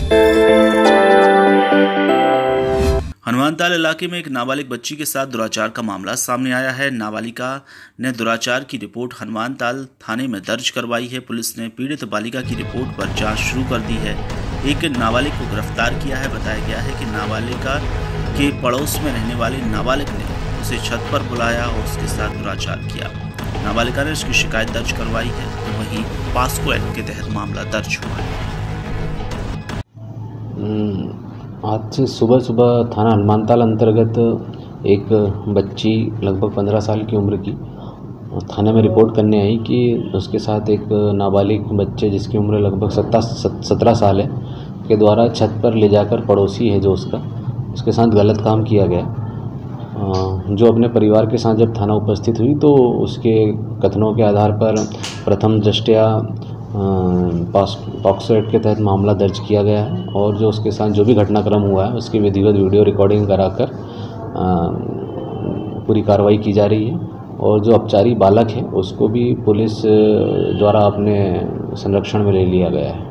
हनुमानताल इलाके में एक नाबालिग बच्ची के साथ दुराचार का मामला सामने आया है। नाबालिगा ने दुराचार की रिपोर्ट हनुमानताल थाने में दर्ज करवाई है। पुलिस ने पीड़ित बालिका की रिपोर्ट पर जांच शुरू कर दी है। एक नाबालिग को गिरफ्तार किया है। बताया गया है कि नाबालिगा के पड़ोस में रहने वाले नाबालिग ने उसे छत पर बुलाया और उसके साथ दुराचार किया। नाबालिगा ने इसकी शिकायत दर्ज करवाई है, तो वहीं पास्को एक्ट के तहत मामला दर्ज हुआ है। आज से सुबह थाना हनुमानताल अंतर्गत एक बच्ची लगभग 15 साल की उम्र की थाने में रिपोर्ट करने आई कि उसके साथ एक नाबालिग बच्चे जिसकी उम्र लगभग 17 साल है के द्वारा छत पर ले जाकर पड़ोसी है जो उसके साथ गलत काम किया गया। जो अपने परिवार के साथ जब थाना उपस्थित हुई तो उसके कथनों के आधार पर प्रथम दृष्टया पॉक्सो एक्ट के तहत मामला दर्ज किया गया है और जो उसके साथ जो भी घटनाक्रम हुआ है उसकी विधिवत वीडियो रिकॉर्डिंग कराकर पूरी कार्रवाई की जा रही है और जो अपचारी बालक है उसको भी पुलिस द्वारा अपने संरक्षण में ले लिया गया है।